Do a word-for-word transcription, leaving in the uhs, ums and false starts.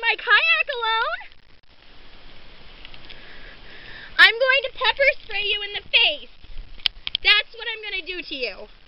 my kayak alone? I'm going to pepper spray you in the face. That's what I'm going to do to you.